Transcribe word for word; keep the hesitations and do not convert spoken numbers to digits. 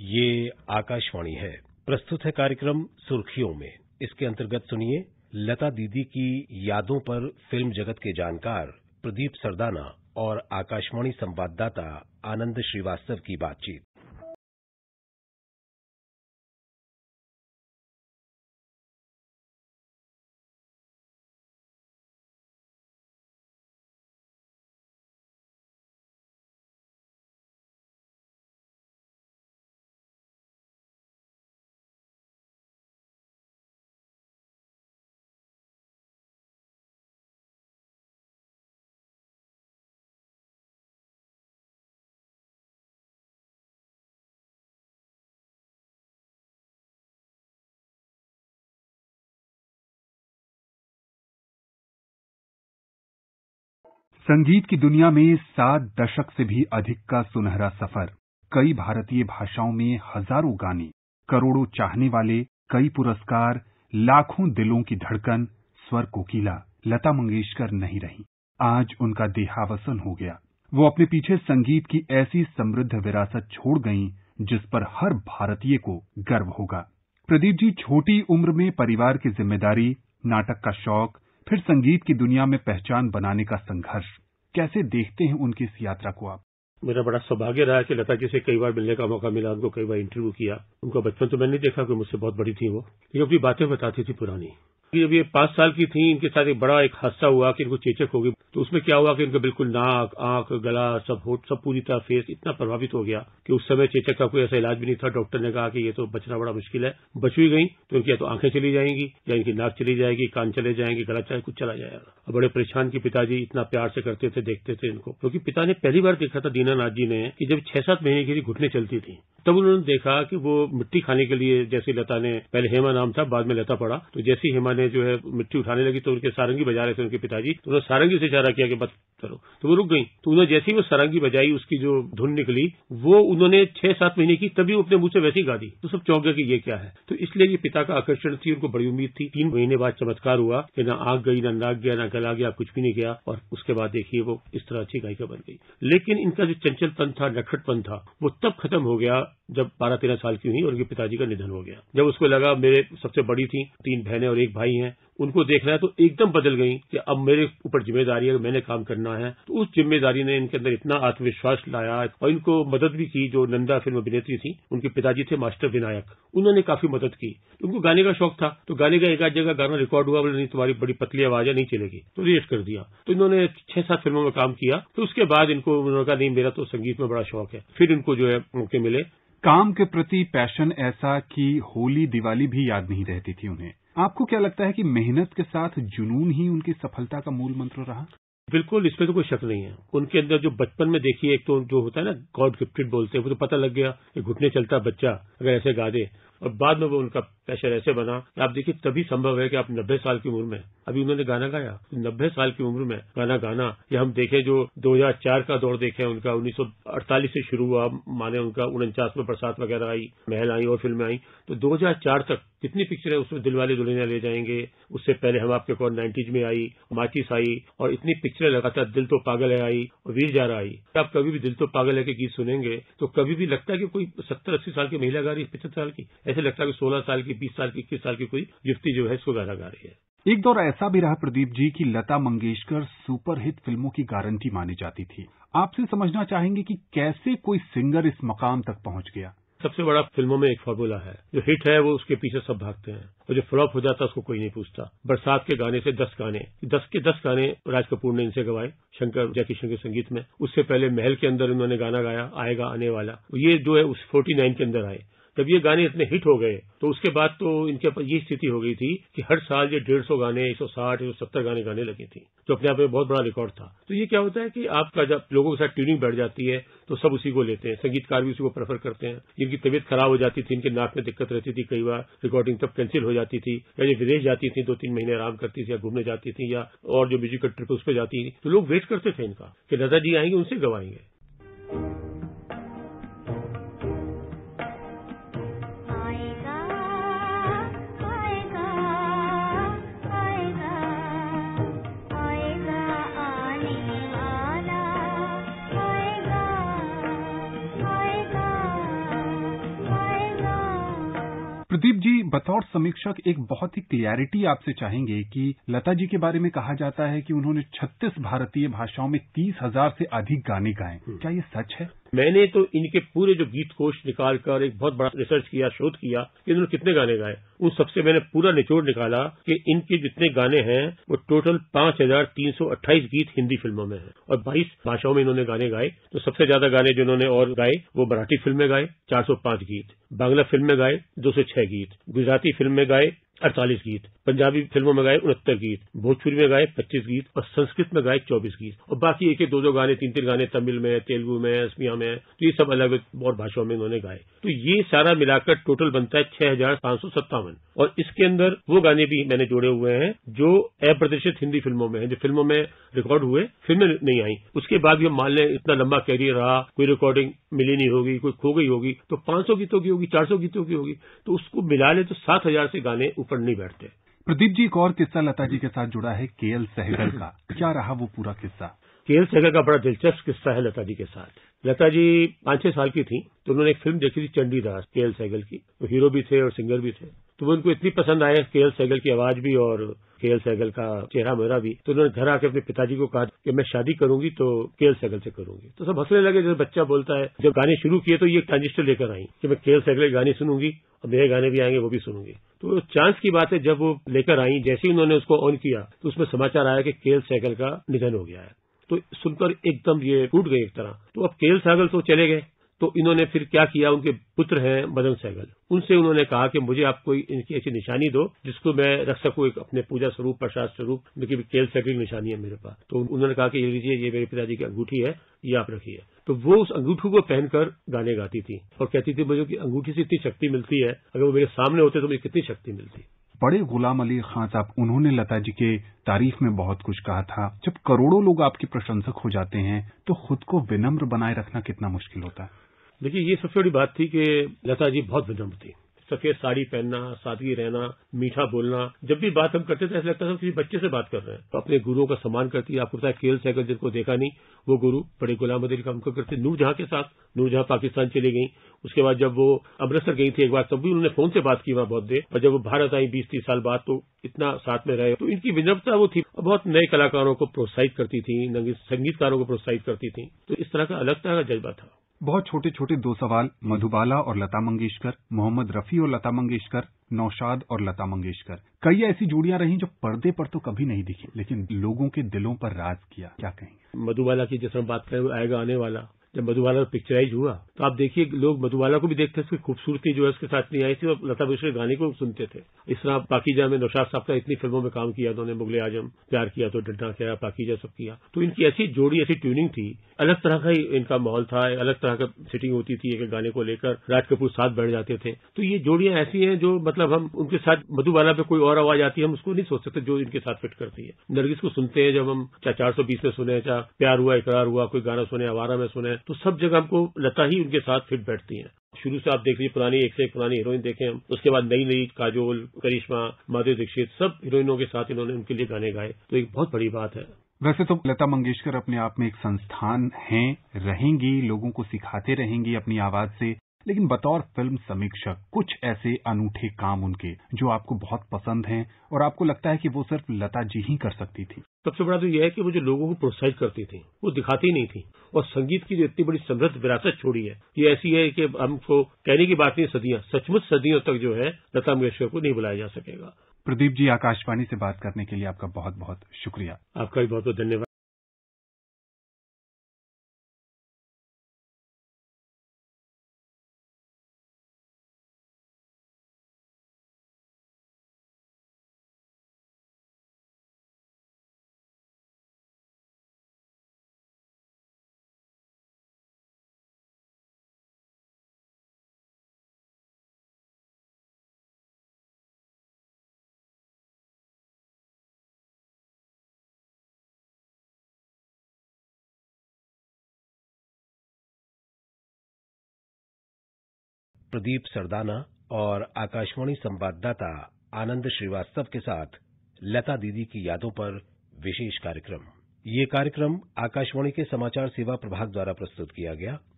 ये आकाशवाणी है। प्रस्तुत है कार्यक्रम सुर्खियों में। इसके अंतर्गत सुनिए लता दीदी की यादों पर फिल्म जगत के जानकार प्रदीप सरदाना और आकाशवाणी संवाददाता आनंद श्रीवास्तव की बातचीत। संगीत की दुनिया में सात दशक से भी अधिक का सुनहरा सफर, कई भारतीय भाषाओं में हजारों गाने, करोड़ों चाहने वाले, कई पुरस्कार, लाखों दिलों की धड़कन, स्वर कोकिला लता मंगेशकर नहीं रही। आज उनका देहावसान हो गया। वो अपने पीछे संगीत की ऐसी समृद्ध विरासत छोड़ गईं जिस पर हर भारतीय को गर्व होगा। प्रदीप जी, छोटी उम्र में परिवार की जिम्मेदारी, नाटक का शौक, फिर संगीत की दुनिया में पहचान बनाने का संघर्ष, कैसे देखते हैं उनकी इस यात्रा को आप? मेरा बड़ा सौभाग्य रहा कि लता जी से कई बार मिलने का मौका मिला, उनको कई बार इंटरव्यू किया। उनका बचपन तो मैंने नहीं देखा कि मुझसे बहुत बड़ी थी वो, लेकिन अपनी बातें बताती थी पुरानी। जब ये पांच साल की थी, इनके साथ एक बड़ा एक हादसा हुआ कि इनको चेचक हो गई। तो उसमें क्या हुआ कि इनका बिल्कुल नाक, आंख, गला, सब होठ, सब पूरी तरह फेस इतना प्रभावित हो गया कि उस समय चेचक का कोई ऐसा इलाज भी नहीं था। डॉक्टर ने कहा कि ये तो बचना बड़ा मुश्किल है। बच भी गई तो इनकी या तो आंखें चली जाएंगी, या इनकी नाक चली जाएगी, कान चले जाएंगे, गला चाहे कुछ चला जाएगा। बड़े परेशान की पिताजी इतना प्यार से करते थे, देखते थे इनको, क्योंकि पिता ने पहली बार देखा था दीनानाथ जी ने कि जब छह सात महीने की घुटने चलती थी, तब उन्होंने देखा कि वो मिट्टी खाने के लिए, जैसे लता ने, पहले हेमा नाम था, बाद में लता पड़ा, तो जैसी हेमा ने जो है मिट्टी उठाने लगी तो उनके सारंगी बजा रहे थे उनके पिताजी, तो उन्होंने सारंगी से इशारा किया कि बस करो, तो वो रुक गई। तो उन्होंने जैसे ही वो सारंगी बजाई, उसकी जो धुन निकली, वो उन्होंने छह सात महीने की, तभी वो अपने मुंह से वैसे ही गा दी। तो सब चौंक गए कि ये क्या है। तो इसलिए ये पिता का आकर्षण थी, उनको बड़ी उम्मीद थी। तीन महीने बाद चमत्कार हुआ कि ना आंख गई, ना नाक गया, ना गला गया, कुछ भी नहीं गया, और उसके बाद देखिए वो इस तरह अच्छी गायिका बन गई। लेकिन इनका जो चंचलपन था, नटखटपन था, वो तब खत्म हो गया जब बारह तेरह साल की हुई और उनके पिताजी का निधन हो गया। जब उसको लगा मेरे सबसे बड़ी थी, तीन बहनें और एक भाई हैं, उनको देखना है, तो एकदम बदल गई कि अब मेरे ऊपर जिम्मेदारी है, मैंने काम करना है। तो उस जिम्मेदारी ने इनके अंदर इतना आत्मविश्वास लाया और इनको मदद भी की। जो नंदा फिल्म अभिनेत्री थी, उनके पिताजी थे मास्टर विनायक, उन्होंने काफी मदद की। उनको गाने का शौक था, तो गाने का एक आध जगह गाना रिकॉर्ड हुआ, बोले नहीं तुम्हारी बड़ी पतली आवाज है, नहीं चलेगी, तो रिजेक्ट कर दिया। तो इन्होंने छह सात फिल्मों में काम किया। तो उसके बाद इनको उन्होंने कहा नहीं, मेरा तो संगीत में बड़ा शौक है। फिर इनको जो है मौके मिले। काम के प्रति पैशन ऐसा कि होली दिवाली भी याद नहीं रहती थी उन्हें। आपको क्या लगता है कि मेहनत के साथ जुनून ही उनकी सफलता का मूल मंत्र रहा? बिल्कुल, इसमें तो कोई शक नहीं है। उनके अंदर जो बचपन में देखिए, एक तो जो होता है ना गॉड गिफ्टेड बोलते हैं, वो तो पता लग गया कि घुटने चलता बच्चा अगर ऐसे गा दे, और बाद में वो उनका पैशन ऐसे बना। आप देखिए तभी संभव है कि आप नब्बे साल की उम्र में, अभी उन्होंने गाना गाया, नब्बे साल की उम्र में गाना गाना, या हम देखें जो दो हज़ार चार का दौर देखें उनका, उन्नीस सौ अड़तालीस से शुरू हुआ, माने उनका उनचास में बरसात वगैरह आई, महल आई और फिल्में आई, तो दो हज़ार चार तक कितनी पिक्चरें, उसमें दिलवाले दुल्हनिया ले जाएंगे, उससे पहले हम आपके कौन नाइन्टीज में आई, माचिस आई, और इतनी पिक्चरें लगातार, दिल तो पागल है आई और वीर जारा आई। आप कभी भी दिल तो पागल है के गीत सुनेंगे तो कभी भी लगता है कि कोई सत्तर अस्सी साल की महिला गा रही है, पचहत्तर साल की, ऐसे लगता है कि सोलह साल की, बीस साल की, इक्कीस साल की कोई युवती जो है इसको गाना गा रही है। एक दौर ऐसा भी रहा प्रदीप जी कि लता मंगेशकर सुपरहिट फिल्मों की गारंटी मानी जाती थी। आपसे समझना चाहेंगे कि कैसे कोई सिंगर इस मकाम तक पहुंच गया? सबसे बड़ा फिल्मों में एक फॉर्मूला है, जो हिट है वो उसके पीछे सब भागते हैं, और जो फ्लॉप हो जाता है उसको कोई नहीं पूछता। बरसात के गाने से दस गाने, दस के दस गाने राज कपूर ने इनसे गवाए, शंकर जयकिशन के संगीत में। उससे पहले महल के अंदर उन्होंने गाना गाया, आएगा आने वाला, ये जो है उस फोर्टी नाइन के अंदर आए। जब ये गाने इतने हिट हो गए तो उसके बाद तो इनके पास ये स्थिति हो गई थी कि हर साल ये डेढ़ सौ गाने, एक सौ साठ, एक सौ सत्तर गाने गाने लगी थी, जो अपने आप में बहुत बड़ा रिकॉर्ड था। तो ये क्या होता है कि आपका जब लोगों के साथ ट्यूनिंग बढ़ जाती है तो सब उसी को लेते हैं, संगीतकार भी उसी को प्रेफर करते हैं। जिनकी तबीयत खराब हो जाती थी, इनके नाक में दिक्कत रहती थी, कई बार रिकॉर्डिंग तब कैंसिल हो जाती थी, या ये विदेश जाती थी, दो तीन महीने आराम करती थी, या घूमने जाती थी, या और जो म्यूजिकल ट्रिप उस पर जाती थी, तो लोग वेट करते थे इनका कि लता जी आएंगे, उनसे गवाएंगे। प्रदीप जी, बतौर समीक्षक एक बहुत ही क्लियरिटी आपसे चाहेंगे कि लता जी के बारे में कहा जाता है कि उन्होंने छत्तीस भारतीय भाषाओं में तीस हजार से अधिक गाने गाए। क्या ये सच है? मैंने तो इनके पूरे जो गीत कोश निकाल कर एक बहुत बड़ा रिसर्च किया, शोध किया कि इन्होंने कितने गाने गाए। उन सबसे मैंने पूरा निचोड़ निकाला कि इनके जितने गाने हैं वो टोटल पांच हजार तीन सौ अट्ठाईस गीत हिंदी फिल्मों में हैं और बाईस भाषाओं में इन्होंने गाने गाए। तो सबसे ज्यादा गाने जो इन्होंने और गाए वो मराठी फिल्म में गाए चार सौ पांच गीत, बांग्ला फिल्म में गाए दो सौ छह गीत, गुजराती फिल्म में गाए अड़तालीस गीत, पंजाबी फिल्मों में गाए उनहत्तर गीत, भोजपुरी में गाए पच्चीस गीत और संस्कृत में गाए चौबीस गीत और बाकी एक एक दो दो गाने, तीन तीन गाने तमिल में, तेलुगु में, असमिया में, तो ये सब अलग अलग और भाषाओं में इन्होंने गाए। तो ये सारा मिलाकर टोटल बनता है छह हजार पांच सौ सत्तावन और इसके अंदर वो गाने भी मैंने जोड़े हुए हैं जो अप्रदर्शित हिंदी फिल्मों में है, जो फिल्मों में रिकॉर्ड हुए, फिल्में नहीं आई। उसके बाद भी हम मान लें इतना लंबा कैरियर रहा, कोई रिकॉर्डिंग मिली नहीं होगी, कोई खो गई होगी, तो पांच सौ गीतों की होगी, चार सौ गीतों की होगी, तो उसको मिला ले तो सात हजार से गाने ऊपर नहीं बैठते। प्रदीप जी, एक और किस्सा लता जी के साथ जुड़ा है केएल सहगल का। क्या रहा वो पूरा किस्सा? केएल सहगल का बड़ा दिलचस्प किस्सा है लता जी के साथ। लता जी पांच छह साल की थी तो उन्होंने एक फिल्म देखी थी चंडीदास केएल सहगल की। तो हीरो भी थे और सिंगर भी थे। तो वो उनको इतनी पसंद आया केएल सहगल की आवाज भी और केएल सहगल का चेहरा मेरा भी। तो उन्होंने घर आके अपने पिताजी को कहा कि मैं शादी करूंगी तो केएल सहगल से करूंगी। तो सब हंसने लगे जैसे बच्चा बोलता है। जब गाने शुरू किए तो ये ट्रांजिस्टर लेकर आई कि मैं केएल सहगल के गाने सुनूंगी और मेरे गाने भी आएंगे, वो भी सुनूंगी। तो चांस की बात है, जब वो लेकर आई, जैसे ही उन्होंने उसको ऑन किया तो उसमें समाचार आया कि केएल सहगल का निधन हो गया है। तो सुनकर एकदम ये टूट गई एक तरह। तो अब केएल सहगल तो चले गए, तो इन्होंने फिर क्या किया, उनके पुत्र हैं मदन सहगल, उनसे उन्होंने कहा कि मुझे आप कोई इनकी ऐसी निशानी दो जिसको मैं रख सकूं एक अपने पूजा स्वरूप, प्रसाद स्वरूप, देखिए केएल सहगल की निशानी है मेरे पास। तो उन्होंने कहा कि ये लीजिए, ये मेरे पिताजी की अंगूठी है, ये आप रखिए। तो वो उस अंगूठी को पहनकर गाने गाती थी और कहती थी मुझे कि अंगूठी से इतनी शक्ति मिलती है, अगर वो मेरे सामने होते तो मुझे कितनी शक्ति मिलती। बड़े गुलाम अली खान साहब, उन्होंने लता जी के तारीफ में बहुत कुछ कहा था। जब करोड़ों लोग आपके प्रशंसक हो जाते हैं तो खुद को विनम्र बनाए रखना कितना मुश्किल होता है? देखिए, ये सबसे बड़ी बात थी कि लता जी बहुत विनम्र थी। सफेद साड़ी पहनना, सादगी रहना, मीठा बोलना। जब भी बात हम करते थे ऐसा लगता था किसी बच्चे से बात कर रहे हैं। तो अपने गुरुओं का सम्मान करती है। आपको पता है केएल सहगल जिनको देखा नहीं, वो गुरु बड़े गुलाम अली का उनको करते। नूरजहां के साथ, नूरजहां पाकिस्तान चली गई, उसके बाद जब वो अमृतसर गई थी एक बार, तब भी उन्होंने फोन से बात की वहां बहुत देर। और जब वो भारत आई बीस तीस साल बाद, तो इतना साथ में रहे। तो इनकी विनम्रता वो थी। बहुत नए कलाकारों को प्रोत्साहित करती थी, संगीतकारों को प्रोत्साहित करती थी। तो इस तरह का अलग तरह का जज्बा था। बहुत छोटे छोटे दो सवाल। मधुबाला और लता मंगेशकर, मोहम्मद रफी और लता मंगेशकर, नौशाद और लता मंगेशकर, कई ऐसी जोड़ियां रही जो पर्दे पर तो कभी नहीं दिखी लेकिन लोगों के दिलों पर राज किया। क्या कहेंगे? मधुबाला की जैसे हम बात करें, आएगा आने वाला, जब मधुबाला पिक्चराइज हुआ तो आप देखिए लोग मधुबाला को भी देखते थे, उसकी खूबसूरती जो है उसके साथ नहीं आई थी और लता मंगेशकर के गाने को सुनते थे। इस तरह पाकीजा में नौशाद साहब का इतनी फिल्मों में काम किया उन्होंने, मुगले आजम, प्यार किया तो डरना क्या, पाकीजा सब किया। तो इनकी ऐसी जोड़ी, ऐसी ट्यूनिंग थी, अलग तरह का ही इनका माहौल था, अलग तरह का सेटिंग होती थी। एक गाने को लेकर राज कपूर साथ बैठ जाते थे। तो ये जोड़ियां ऐसी हैं जो मतलब हम उनके साथ, मधुबाला पे कोई और आवाज आती है हम उसको नहीं सोच सकते जो इनके साथ फिट करती है। नरगिस को सुनते हैं जब हम, चाहे चार सौ बीस में सुने, चाहे प्यार हुआ इकरार हुआ, कोई गाना सुने, आवारा में सुने, तो सब जगह हमको लता ही उनके साथ फिट बैठती हैं। शुरू से आप देख लीजिए, पुरानी एक से एक पुरानी हीरोइन देखें हम, उसके बाद नई नई काजोल, करिश्मा, माधुरी दीक्षित, सब हीरोइनों के साथ इन्होंने उनके लिए गाने गाए। तो एक बहुत बड़ी बात है। वैसे तो लता मंगेशकर अपने आप में एक संस्थान हैं, रहेंगी, लोगों को सिखाते रहेंगी अपनी आवाज से, लेकिन बतौर फिल्म समीक्षक कुछ ऐसे अनूठे काम उनके जो आपको बहुत पसंद हैं और आपको लगता है कि वो सिर्फ लता जी ही कर सकती थी? सबसे बड़ा तो यह है कि वो जो लोगों को प्रोत्साहित करती थी वो दिखाती नहीं थी। और संगीत की जो इतनी बड़ी समृद्ध विरासत छोड़ी है, ये ऐसी है कि हमको कहने की बात नहीं, सदियां, सचमुच सदियों तक जो है लता मंगेशकर को नहीं बुलाया जा सकेगा। प्रदीप जी, आकाशवाणी से बात करने के लिए आपका बहुत बहुत शुक्रिया। आपका भी बहुत बहुत धन्यवाद। प्रदीप सरदाना और आकाशवाणी संवाददाता आनंद श्रीवास्तव के साथ लता दीदी की यादों पर विशेष कार्यक्रम। ये कार्यक्रम आकाशवाणी के समाचार सेवा प्रभाग द्वारा प्रस्तुत किया गया।